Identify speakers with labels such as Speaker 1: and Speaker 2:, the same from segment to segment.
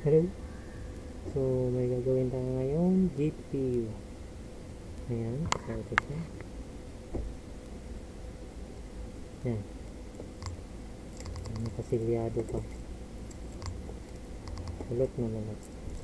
Speaker 1: Hello. So may gagawin tayo ngayon, GPU. Ayan, so ito siya. Ayan, nakasilyado pa. Ulot na naman.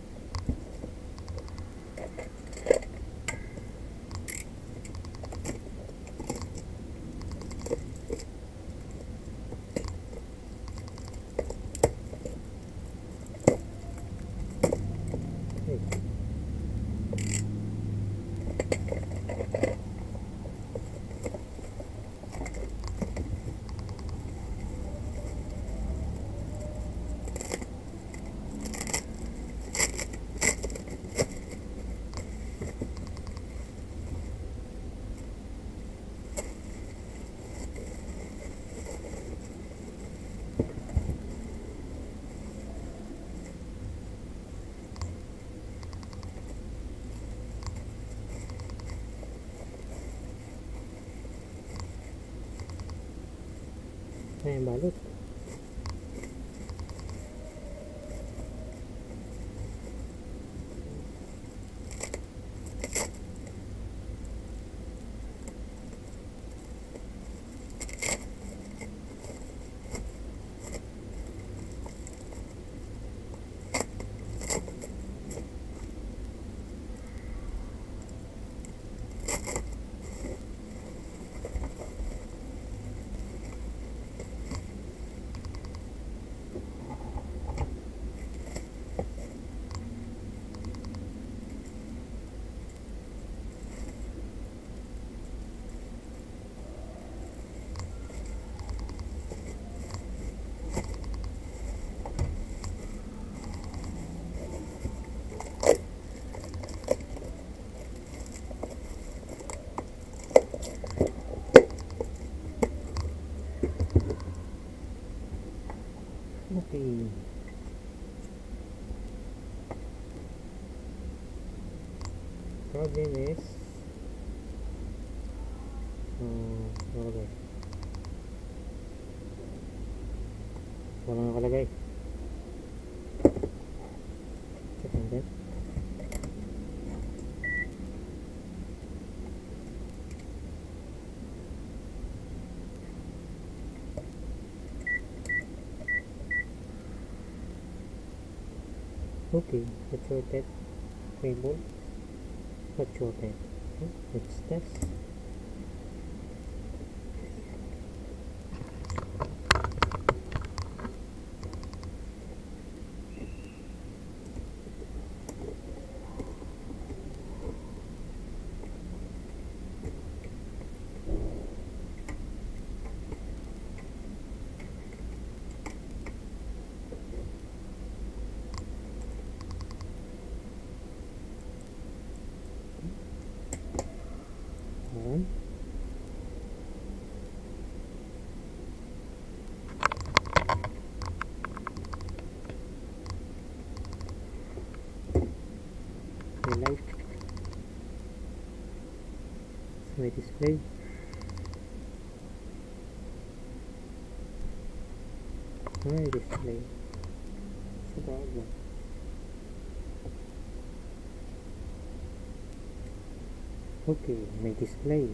Speaker 1: Ayan, balot. Okay. Problem is nakalagay. Walang nakalagay. Check natin. Okay, let's rotate cable. Let's rotate. Okay, let's test. Ayan. May light. May display. May display. Sa bago. Okay, may display.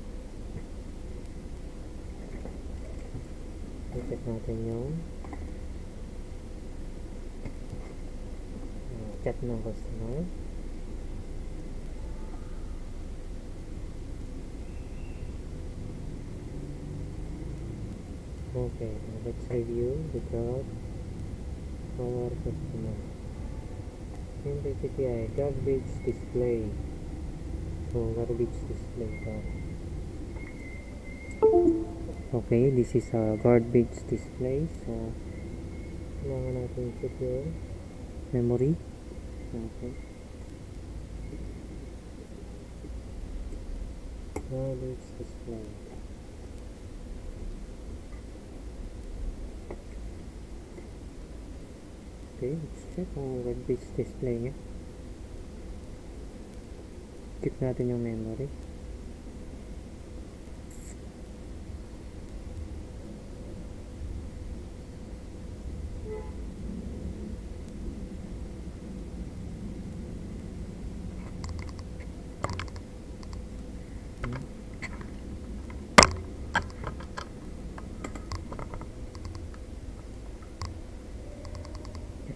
Speaker 1: Check natin yung chat ng customer. Okay, let's review the job for our customer. MPPTI garbage display. So garbage display ito. Okay, this is a garbage display. So kailangan natin check yung memory. Okay, garbage display. Okay, let's check ang garbage display nya. Check natin yung memory.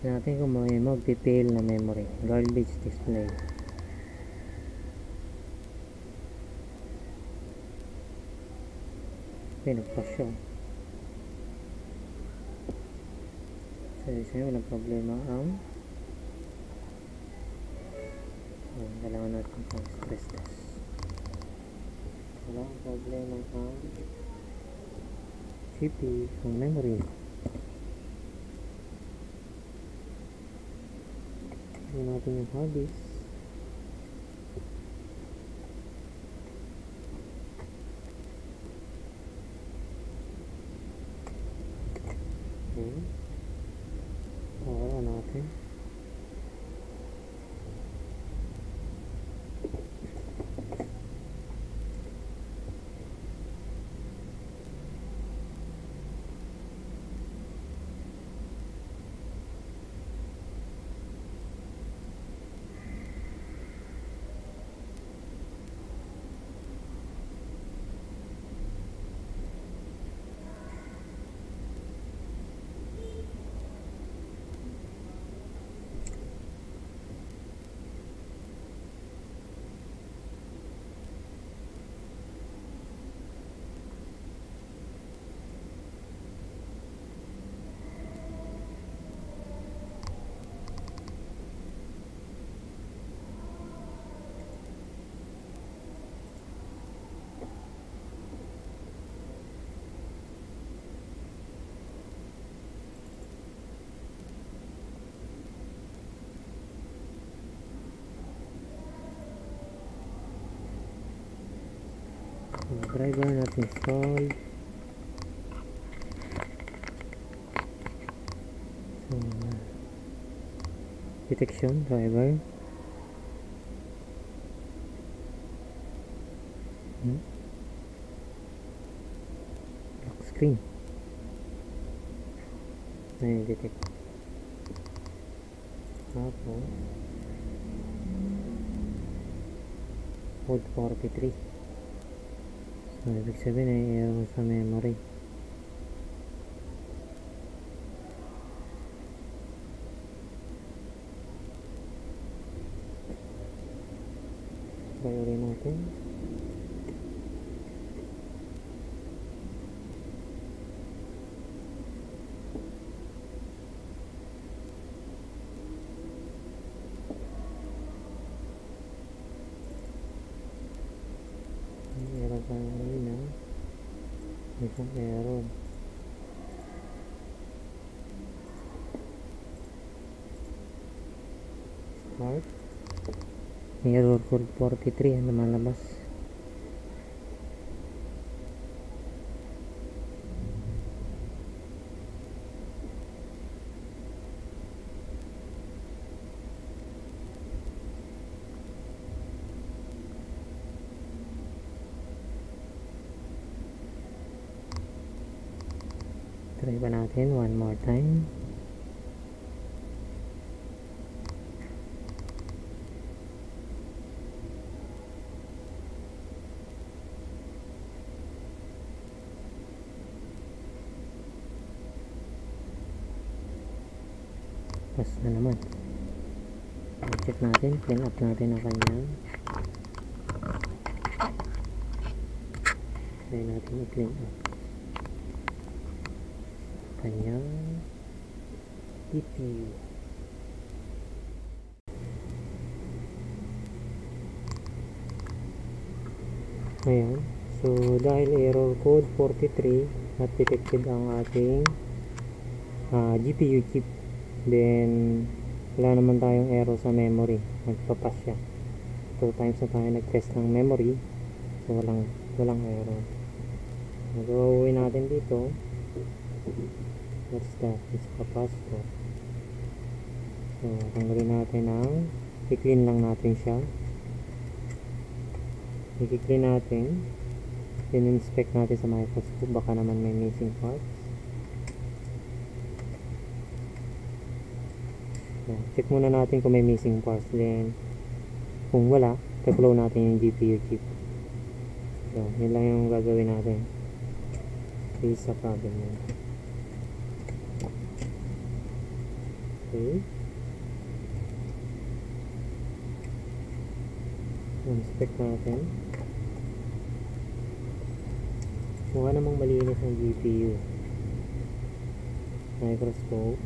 Speaker 1: natin kung may magpipill na memory. Garbage display. Pinagpas siya. So isa walang problema ang kailangan natin pang stress test. Walang problema ang CPU ang memory. Tignan natin yung hard disk. Wala natin. Driver natin install. So, detection driver. Lock screen. Ayan, detect. Tapos code 43. So, ibig sabihin ay error sa memory. Try ulit natin. Error tayo ngayon na isang error. Start. Error code 43 ang lumalabas. Try ba natin one more time. Pas na naman. Check natin, clean up natin ang kanyang. Try natin i-clean up kanyang CPU. Ayan. So dahil error code 43 not detected ang ating GPU chip, then wala naman tayong error sa memory, nagpapas siya. 2 times na tayo nag-test ng memory, so walang error. Nag-uwi natin dito. What's that? It's capacitor. So tanggalin natin ang i-clean lang natin siya. I-clean natin, then inspect natin sa microscope, baka naman may missing parts. Check muna natin kung may missing parts, then kung wala, pe-blow natin yung GPU chip. So yun lang yung gagawin natin sa problem yun. Okay. Inspect natin. Mukha namang malinis ang GPU. Microscope.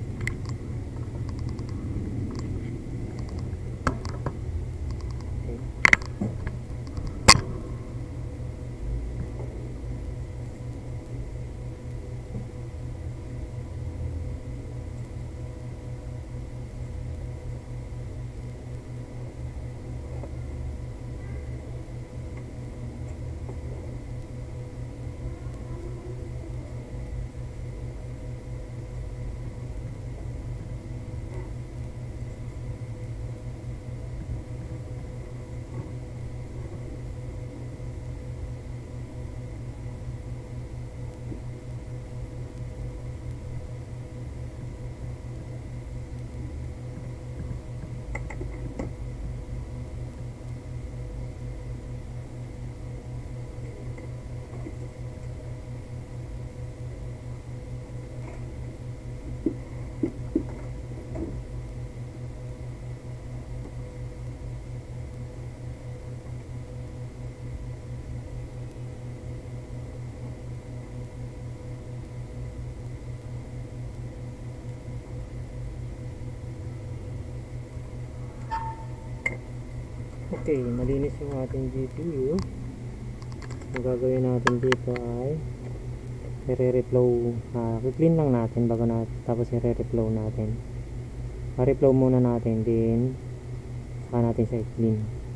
Speaker 1: Okay, malinis yung ating GPU. Ang gagawin natin dito ay i-reflow, clean lang natin bago tapos i-reflow natin. I-reflow muna natin, din saka natin siya i-clean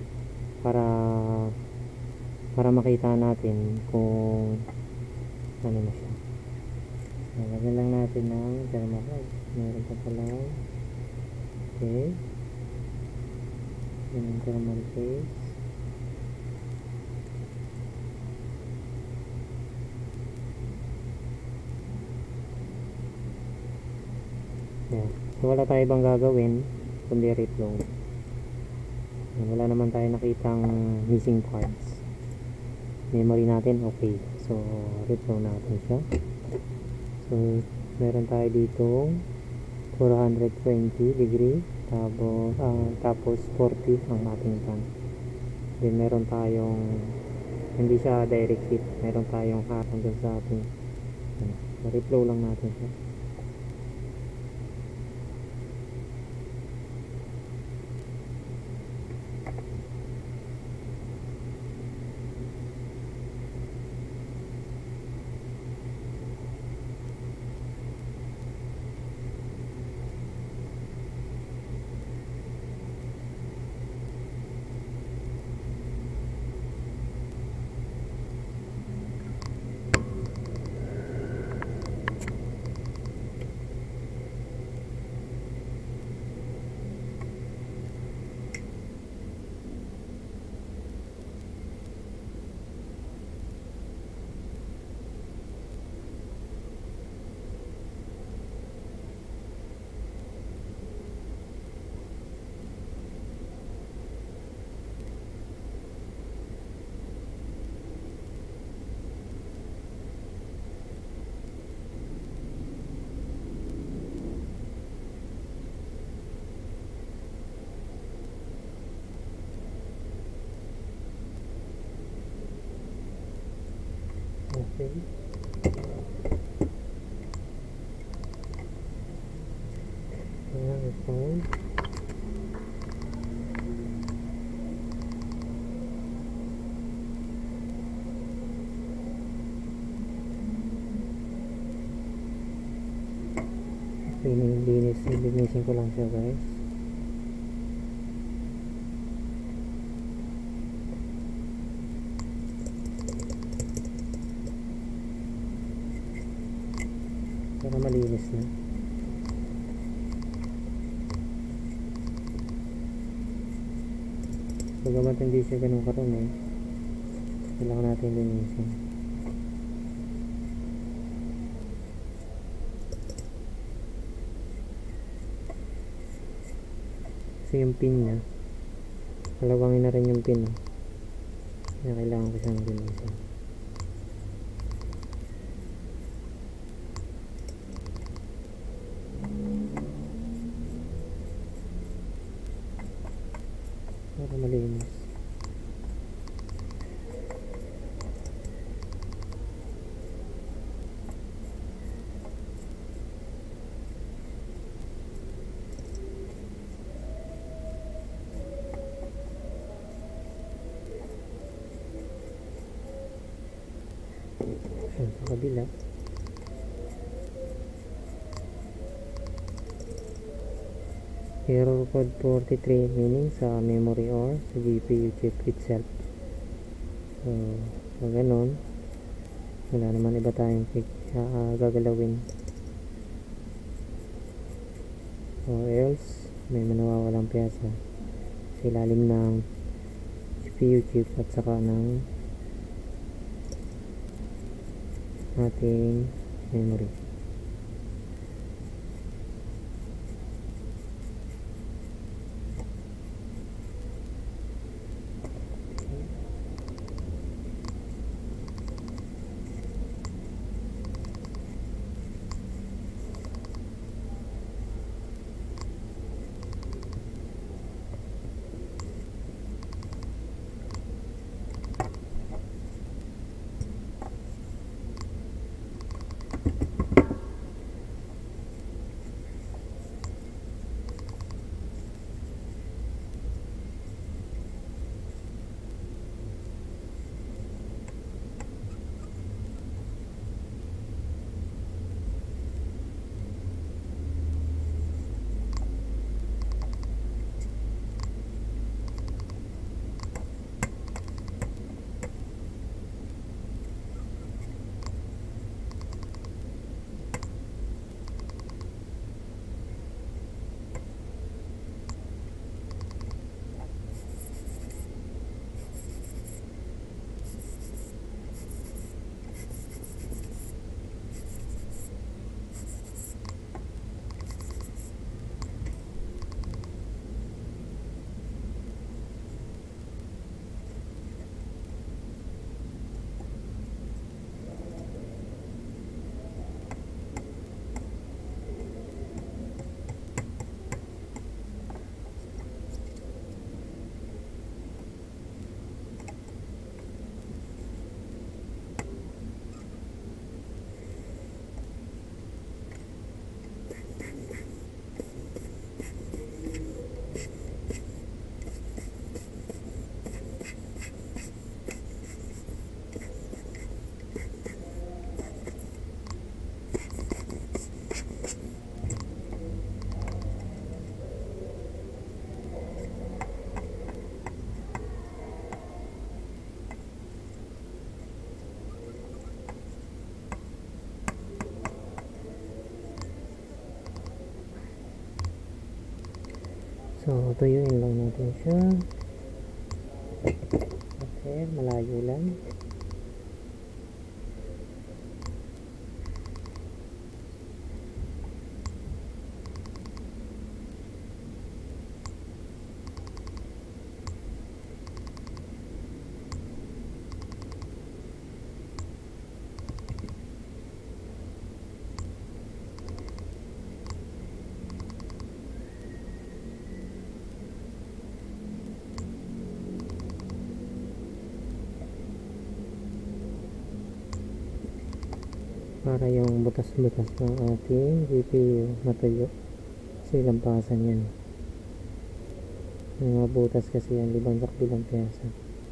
Speaker 1: para makita natin kung ano na siya. Lagyan lang natin ng thermal. Meron pa pala. Okay, yung thermal paste. Yan. So wala tayo ibang gagawin kundi reflow. Wala naman tayo nakitang missing parts. Memory natin okay. So reflow natin siya. So meron tayo dito 420 degree tapos 40 ang ating fan. Then meron tayong hindi siya direct heat, meron tayong harang dun sa ating reflow lang natin siya. Okay. Ayan, ito. Linisin ko lang siya, guys. Para malinis na. Bagamat hindi siya ganun karami, kailangan natin linisin. Kasi yung pin niya, halawangin na rin yung pin. Kaya kailangan ko siyang linisin. para malinis. Sa kabila, error code 43, meaning sa memory or sa GPU chip itself. So ganun, wala naman iba tayong gagalawin, or else may manawawalang pyesa sa ilalim ng GPU chip at saka ng ating memory. So tuyuin lang natin siya. Okay, malayo lang. Para yung butas-butas ng ating GPU matuyo, kasi lampasan yan. Yung mga butas kasi yan, libang bilang pyesa.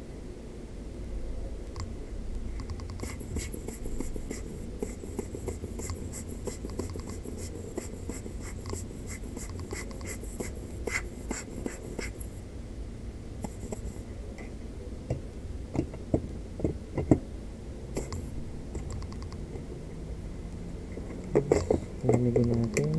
Speaker 1: Lamigin natin.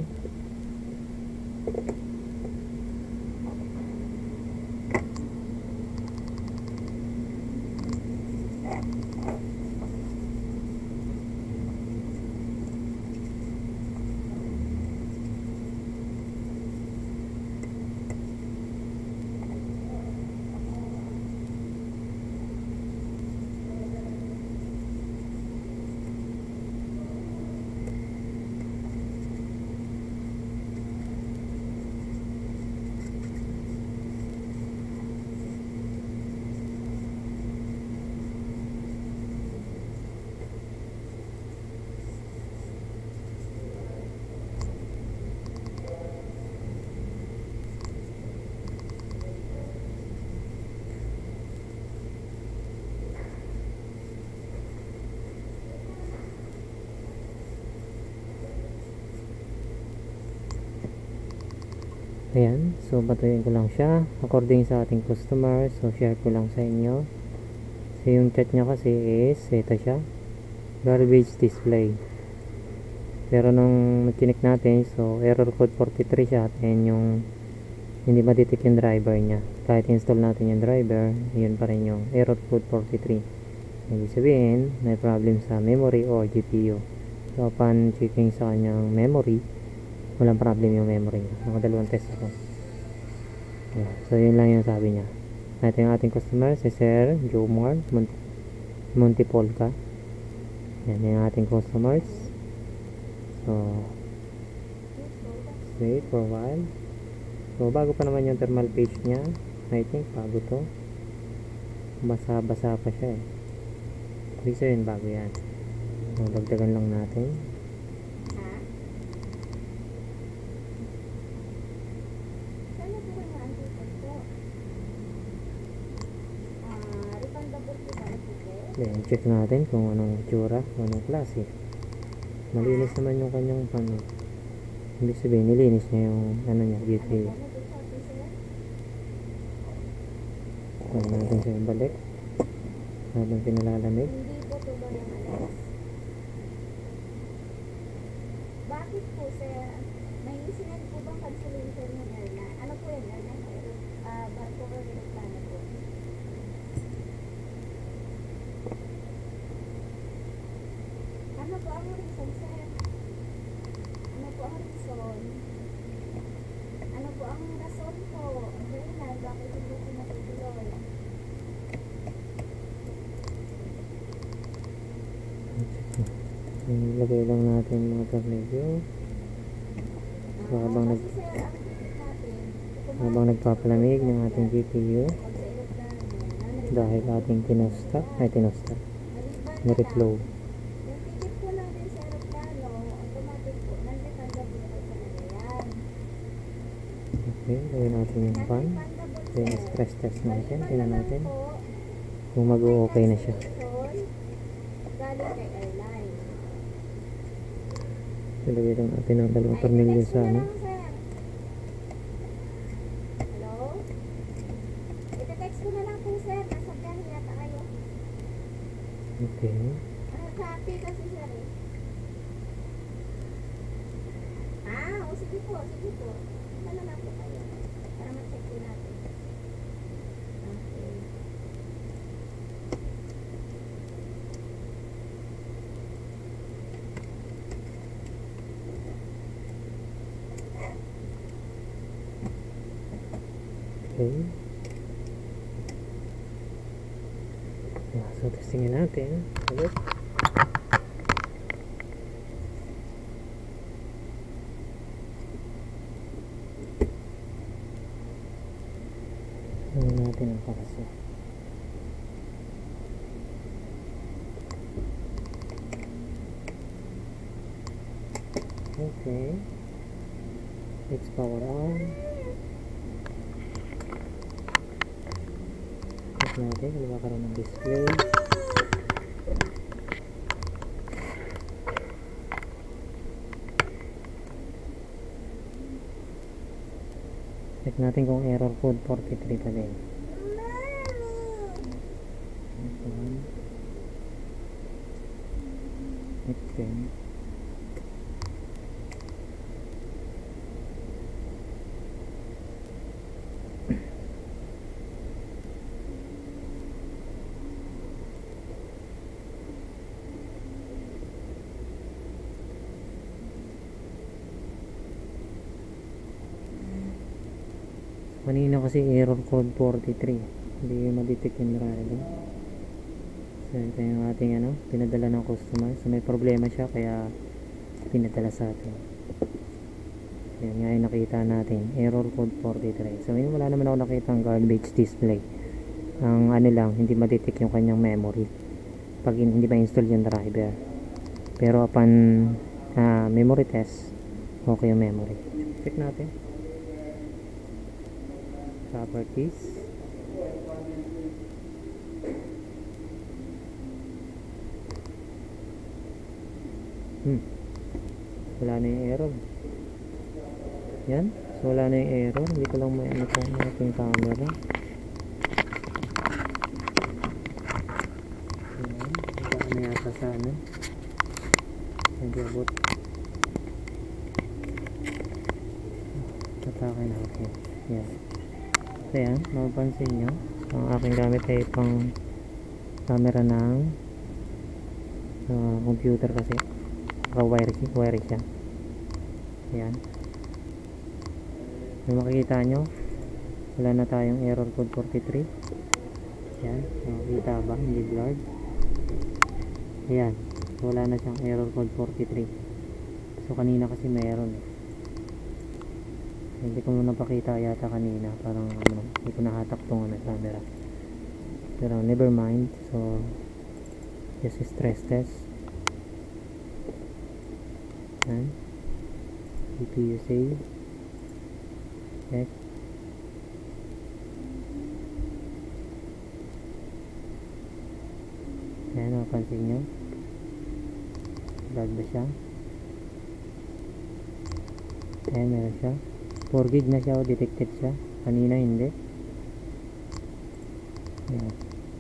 Speaker 1: Ayan, so batuyin ko lang siya according sa ating customer. So share ko lang sa inyo. So yung chat niya kasi is ito siya, garbage display. Pero nung chinik natin, so error code 43 siya, and yung hindi ma-detect yung driver niya. Kahit install natin yung driver, yun pa rin yung error code 43. Ibig sabihin may problem sa memory or GPU. So upon checking sa kanyang memory, walang problem yung memory niya. Nakadalawang test ako. Yeah. So yun lang yung sabi niya. Ito yung ating customer, si Sir Jomar Montipolca. Yan yung ating customers. So wait for a while. So bago pa naman yung thermal page niya. I think bago to. Basa-basa pa siya eh. Ibig sabihin bago yan. So dagdagan lang natin. Then check natin kung anong itsura, anong klase. Malinis naman yung kanyang ano. Ibig sabihin nilinis niya yung ano niya, GPU. Huwag natin siya balik habang pinalalamig.
Speaker 2: Bakit po sir? May sinend po bang cancellation ng airline? Ano po yun? Barko or aeroplano po? Ano po ang reason sir? Ano po ang reason? Ano po ang rason po? Ang airline, bakit hindi po natutuloy?
Speaker 1: Ilagay lang natin mga tornilyo. So habang nagpapalamig ng ating GPU, dahil ating tinusta, ni-reflow. Okay, gawin natin yung fan. Then stress test natin, tingnan natin kung mag-o-okay na siya. Ilagay lang natin ang dalawang tornilyo sa ano.
Speaker 2: Hello? Ite-text ko na lang po sir, nasa biyahe yata kayo.
Speaker 1: Okay.
Speaker 2: Copy kasi sir eh. Sige po, sige po. Ano na po kayo? Para ma-check din natin. Okay.
Speaker 1: Okay. So testingin natin ulit. Natin ang kaso. Okay, let's power on. Check natin kung magkakaroon ng display. Check natin kung error code 43 pa din. Okay. Kanina kasi error code 43, hindi ma-detect yung driver. So ito yung ating ano, pinadala ng customer. So may problema siya kaya pinadala sa atin. Yan nga yung nakita natin, error code 43. So yun, wala naman ako nakita ang garbage display. Ang ano lang, hindi ma-detect yung kanyang memory pag hindi ma-install yung driver. Pero upon memory test, okay yung memory. Check natin properties. Wala na yung error. Yan. wala na yung error. Hindi ko lang may ano sa ating camera. Ayan, wala na yata sa ano. Hindi abot. Atake natin. Ayan. So yan, mapapansin nyo. Ang aking gamit ay pang camera ng computer kasi wire siya. Ayan. Kung makikita nyo, wala na tayong error code 43. Ayan, makikita ba? Hindi blurred. Ayan, wala na siyang error code 43. So kanina kasi meron eh. Hindi ko napakita yata kanina, parang ano, hindi ko nahatak tong camera. Pero never mind. So just stress test. Ayan, GPU save. Check. Ayan, napansin nyo, blood ba siya? Ayan, meron siya. 4 gig na siya o detected siya. Kanina hindi. Ayan.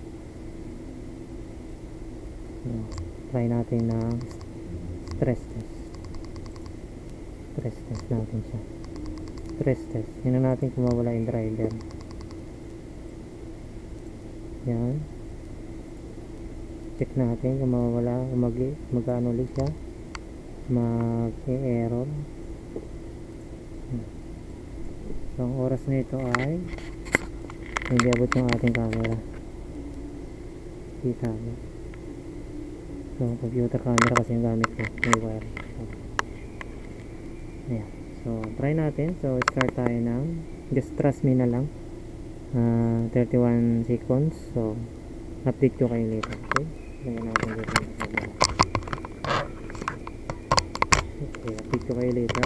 Speaker 1: Ayan. Try natin na stress test. Stress test natin siya. Stress test. Tingnan natin kung mawala yung driver. Ayan. Check natin kung mawala, mag-ano ulit siya. Mag-error. So, ang oras na ito ay hindi abot ng ating camera. Kita mo. So, computer camera kasi yung gamit ko. May wire. So, ayan. So, try natin. So, start tayo ng just trust me na lang. 31 seconds. So, update ko kayo later. Okay? Tingnan natin dito. Okay, update ko kayo later.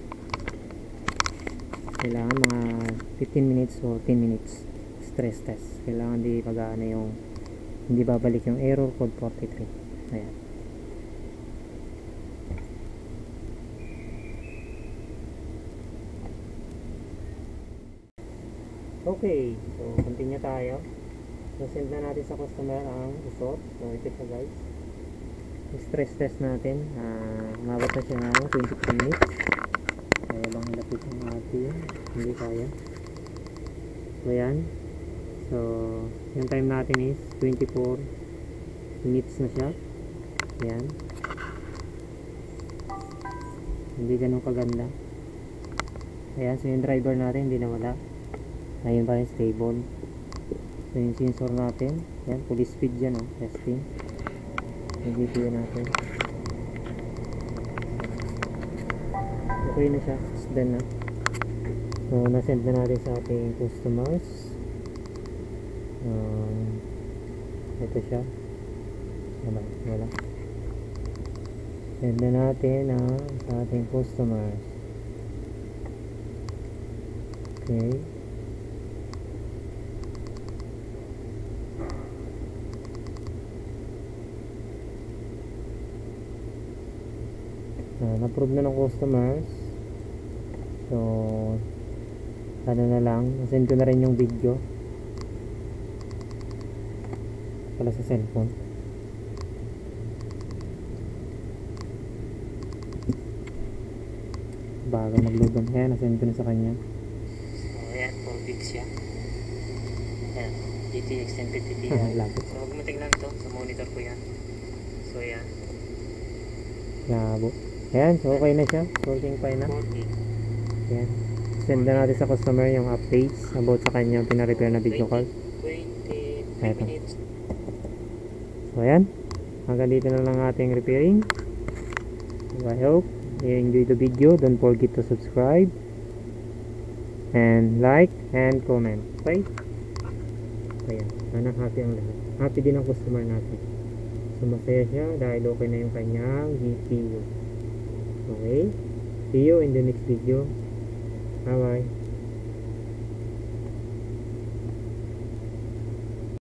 Speaker 1: Kailangan mga 15 minutes or 10 minutes stress test. Kailangan di pag-aano yung hindi babalik yung error code 43. Ayan. Okay, so continue tayo. So send na natin sa customer ang result. So ito siya guys. Yung stress test natin, umabot na siya ng 22 minutes. Kaya lang hilapit yung ating hindi kaya. So yan. So yung time natin is 24 minutes na siya. Yan. Hindi ganun kaganda. Ayan, so yung driver natin hindi nawala. Ayun pa rin stable. So yung sensor natin, yan, full speed dyan, testing. Yung GPU natin. Okay na siya, it's done na. So nasend na natin sa ating customers. Ito siya. Wala. Send na natin sa ating customers. Okay. Na-approve na ng customers. So ano na lang, send ko na rin yung video pala sa cellphone. Bago mag-load. Ayan, nasend ko na sa kanya. So ayan, 4 gigs siya. Ayan, GTX 1050 Ti. So huwag mo tignan to, sa monitor ko yan. So ayan, labo. Ayan, so okay na siya. Working fine na. Ayan. Send na natin sa customer yung updates about sa kanyang pina-repair na video call. 20 minutes. So ayan, hanggang dito na lang ating repairing. So I hope you enjoy the video. Don't forget to subscribe and like and comment. Okay? Ayan, sana happy ang lahat. Happy din ang customer natin. So masaya siya dahil okay na yung kanyang GPU. Okay? See you in the next video. Bye bye.